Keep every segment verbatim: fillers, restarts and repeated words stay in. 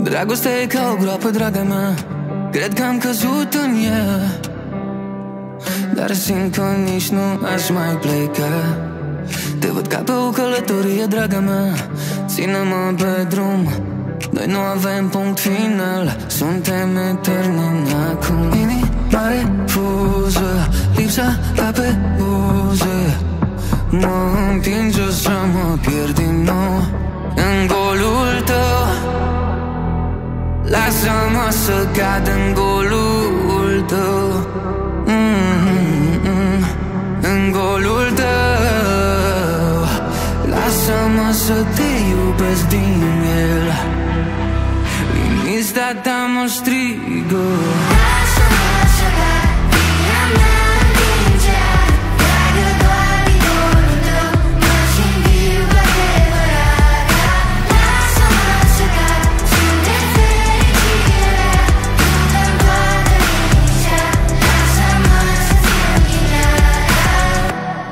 Dragostea e ca o groapă, draga mea, cred că am căzut în ea, dar simt că nici nu aș mai pleca. Te văd ca pe o călătorie, draga mea, ține-mă pe drum. Noi nu avem punct final, suntem eterni acum. Inima refuză, lipsa ta pe buze mă împinge să mă pierd din nou în golul tău. Lasă-mă să cad în golul tău, mm-hmm, în golul tău. Lasă-mă să te iubesc din el. Liniștea ta mă strigă. Lasă-mă să cad, firea mea întinge. Dragă doar din golul tău, mă simt viu cu adevărat. Lasă-mă să cad, suntem fericirea, cântăm toată liniștea. Lasă-mă să-ți iau ghileara.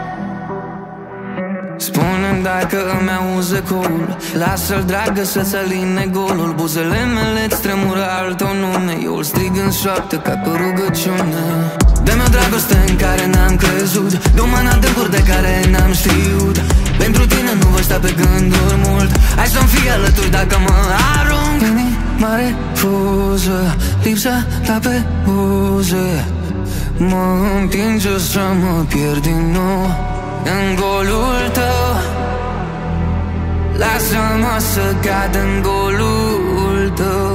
Spune-mi dacă îmi auzi ecoul, lasă-l, dragă, să-ți aline golul. Buzele mele-ți tremură al tău nume, eu îl strig în șoaptă ca pe rugăciune. Dă-mi o dragoste în care n-am crezut, du-mă în adâncuri de care n-am știut. Pentru tine nu voi sta pe gânduri mult, hai să-mi fii alături dacă mă arunc. Inima refuză, lipsa ta pe buze mă împinge să mă pierd din nou în golul tău. Lasă-mă să cad în golul tău,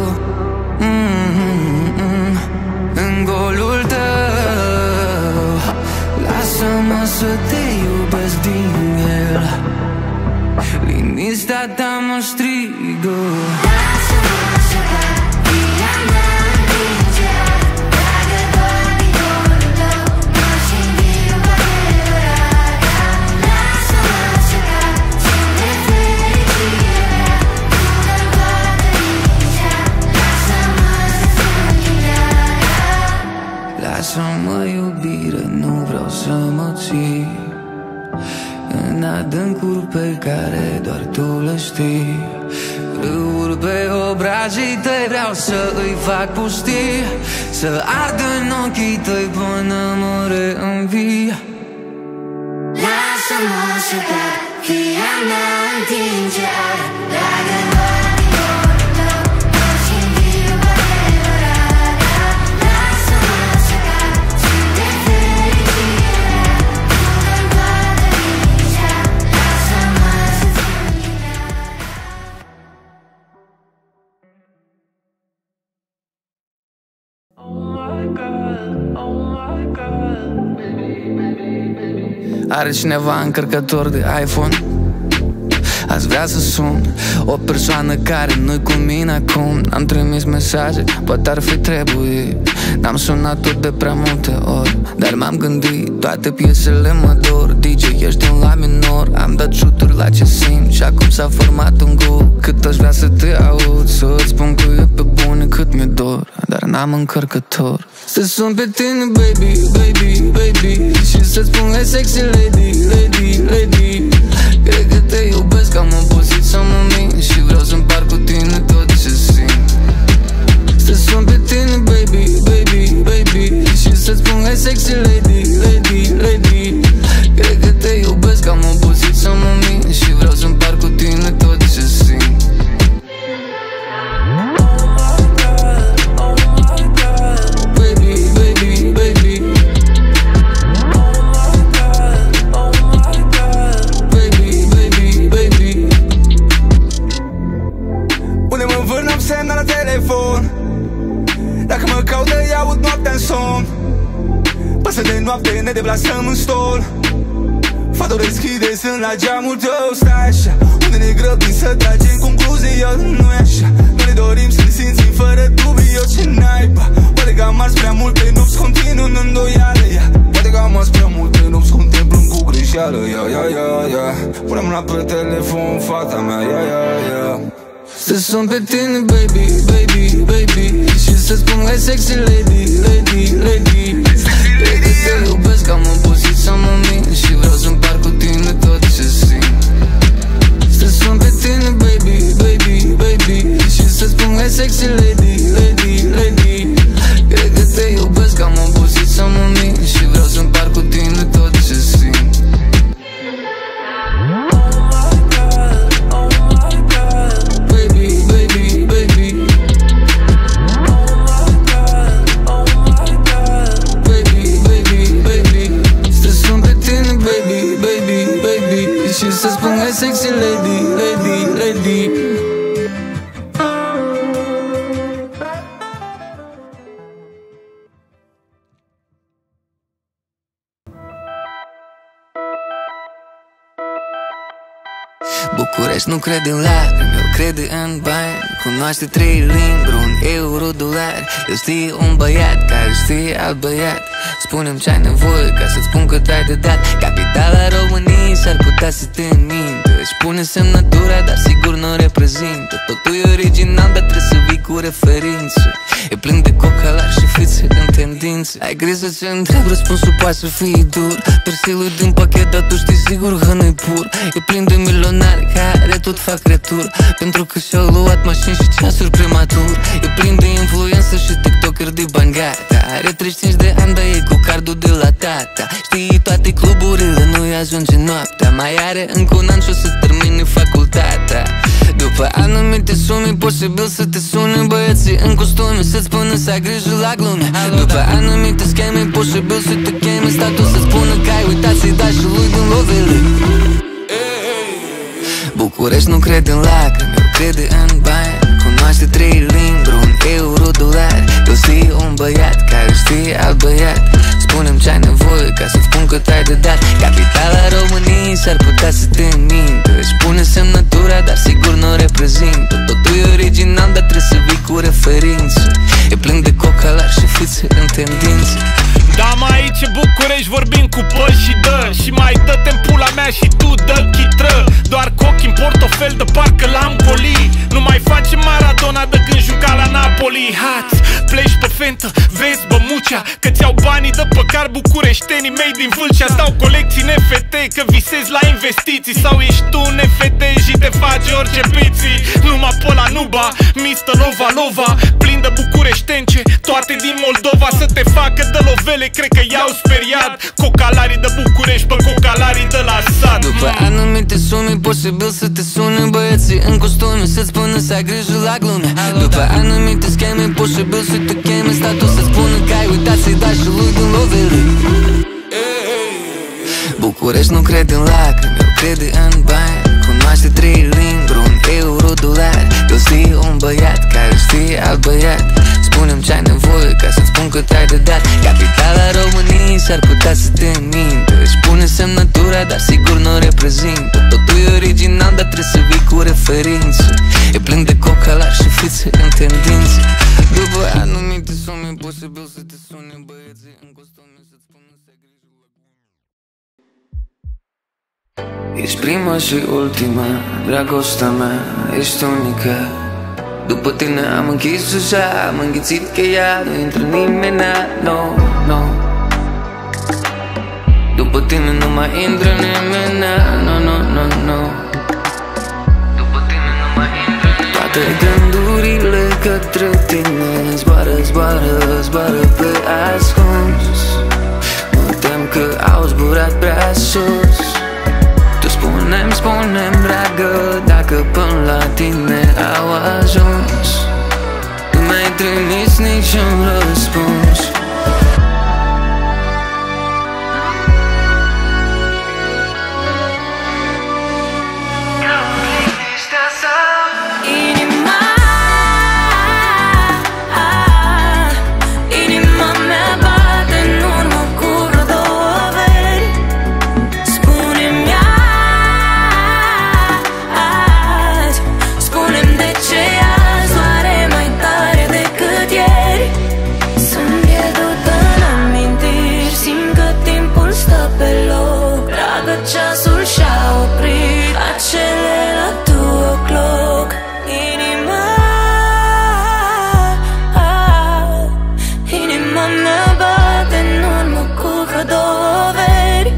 mm-hmm, în golul tău. Lasă-mă să te iubesc din el. Liniștea ta mă strigă. Lasă-mă să cad, firea mea întinge. Dragă doar din golul tău, mă simt viu cu adevărat. Lasă-mă să cad, suntem fericirea, cântăm toată liniștea. Lasă-mă să-ți iau ghileara. Lasă-mă, iubire, nu vreau să mă ții în adâncuri pe care doar tu le știi. Râuri pe obrajii tăi vreau să îi fac pustii, să ard în ochii tăi până mă reînvii. Lasă-mă să cad, firea mea întinge ar. Dragă doar din golul tău, mă simt viu cu adevărat. Lasă-mă să cad, suntem fericirea, cântăm toată liniștea. Lasă-mă să-ți iau ghileara. Are cineva încărcător de iPhone? Aș vrea să sun o persoană care nu-i cu mine acum. N-am trimis mesaje, poate ar fi trebuit. N-am sunat tot de prea multe ori, dar m-am gândit, toate piesele mă dor. D J, ești în la minor, am dat șuturi la ce simt și acum s-a format un gol. Cât aș vrea să te aud, să-ți spun că e pe bune cât mi-e dor, dar n-am încărcător. Să sun pe tine, baby, baby, baby, și să-ți spun, hey, sexy lady, lady, lady. Cred că te iubesc, am obosit să mă mint și vreau să împart cu tine tot ce simt. Să sun pe tine, baby, baby, baby, și să-ți spun, hey, sexy lady, lady, lady. Cred că te iubesc, am obosit să mă mint și vreau să împart cu tine tot ce simt. Dacă mă caută, i-aud noaptea în somn. Pasă de noapte, ne deplasăm în stol. Fata o deschide, sunt la geamul tău. Stai așa, unde ne grăbim să tragem concluzii. Eu nu-i așa, noi ne dorim să ne simțim fără dubii. Eu ce naiba, poate că am ars prea mult pe nopți, continuu în îndoială, yeah. Poate că am ars prea mult pe nopți, contemplăm cu greșeală, ia, ia, ia, ia. Pune mâna pe telefon, fata mea, ia, ia, ia. Să sun pe tine, baby, baby, baby, și să spun, hey, sexy lady, lady, lady. Cred că te iubesc, am obosit să mă mint și vreau să împart cu tine tot ce simt. Să sun pe tine, baby, baby, baby, și să spun, spune sexy lady, lady, lady. Cred că te iubesc, am obosit să mă mint și vreau să împart cu tine tot ce simt. Și să spun că sexy lady, lady, lady. București nu crede în lacrimi, eu crede în bani. Cunoaște trei limbi, un euro, dolari. Eu știu un băiat care știe alt băiat. Spune-mi ce-ai nevoie ca să-ți spun că t-ai de dat. Capitala României s-ar putea să te mintă. Își pune semnătura, dar sigur nu reprezintă. Totul e original, dar trebuie să vii cu referință. E plin de cocalari și fițe în tendință. Ai grijă ce întreb, răspunsul poate să fie dur. Persilul din pachet, dar tu știi sigur că nu-i pur. E plin de milionari care tot fac retur, pentru că și-au luat mașini și ceasuri prematur. E plin de influență și tiktoker de bani gata. Are treizeci și cinci de ani, dar e cu cardul de la tata. Știi toate cluburile, nu-i ajunge noaptea. Mai are încă un an și o să termine facultatea. După anumite sume, posibil să te sune băieții în costume, să-ți spună să ai grijă la glume. După anumite scheme, posibil să te cheme statul, să spună că ai uitat să-i dai și lui din lovele. București nu crede în lacrimi, eu crede în bani. Cunoaște trei limbi, un euro, dolari. Eu știu un băiat care știe alt băiat. Spune-mi ce-ai nevoie ca să-ți spun că t-ai de dat. Capitala României s-ar putea să te mintă. Își pune semnătura, dar sigur nu reprezintă. Totul e original, dar trebuie să vii cu referință. E plin de cocalari și fițe în tendință. Da, mai aici București vorbim cu pă și dă. Și mai dă-te în pula mea și tu dă chitră. Doar cochi în portofel de parcă l-am goli. Nu mai face Maradona de când juca la Napoli. Hați, pleci pe fentă, vezi bămucea, că ți-au banii de păcar bucureștenii mei din Vâlcea. Dau colecții N F T că visezi la investiții. Sau ești tu N F T și te faci orice piții. Numai pe la Nuba, mister Lova Lova. Plin de bucureștence, toate din Moldova. Să te facă de lovele, cred că i-au speriat. Cocalarii de București pe cocalarii de la sat. După anumite sume, posibil să te sune băieții în costume, să-ți spună să ai grijă la glume. După anumite scheme, posibil să te cheme statul, să-ți spună că ai uitat să-i dai și lui din lovele. București nu crede în lacrimi, eu crede în bani. Cunoaște trei limbi, un euro, dolari. Eu știu un băiat care știe alt băiat. Spune-mi ce-ai nevoie ca să-ți spun că te-ai de dat. Capitala României s-ar putea să te mintă. Își pune semnătura, dar sigur nu reprezintă. Totul e original, dar trebuie să vii cu referință. E plin de cocalari și fițe în tendință. După anumite sume, posibil să te sune băieții în costume, să-ți spună să ai grijă la glume. Ești prima și ultima, dragostea mea, ești unică. După tine am închis ușa, am înghițit cheia, nu intră nimeni, no, no. După tine nu mai intră nimeni, no, no, no, no. După tine nu mai intră nimeni. Toate gândurile către tine zboară, zboară, zboară pe ascuns. Mă tem că au zburat prea sus. Tu spune-mi, spune-mi, dragă, dacă până la tine au ajuns. Nu mai trimiți niciun răspuns. Ceasul și-a oprit acele la two o'clock. Inima, ah, inima mea bate în urmă cu vreo două veri.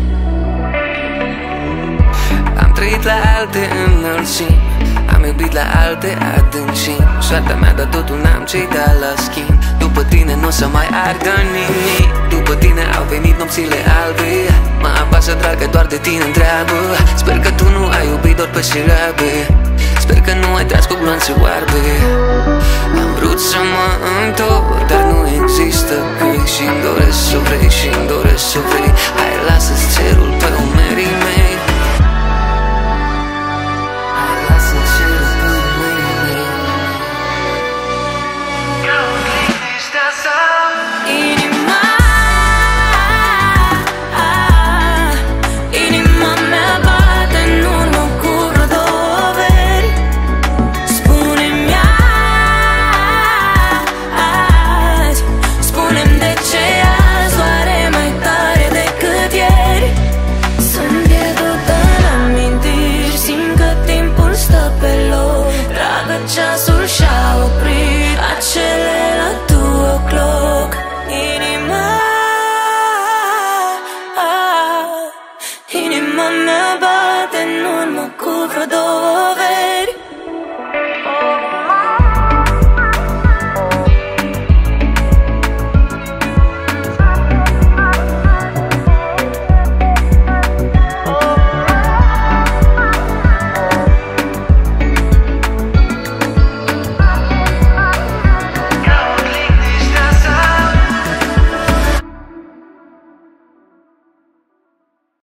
Am trăit la alte înălțimi, am iubit la alte adâncimi. soarta mea, dar totul n-am ce-i da la schimb. După tine n-o să mai ardă nimic. După tine au venit nopțile albe. Mă apasă, dragă, doar de tine întreabă. Sper că tu nu ai iubit doar pe șirabe. Sper că nu ai tras cu gloanțe oarbe. Am vrut să mă întorc, dar nu există căi. Și-mi doresc să vrei, și-mi doresc să vrei.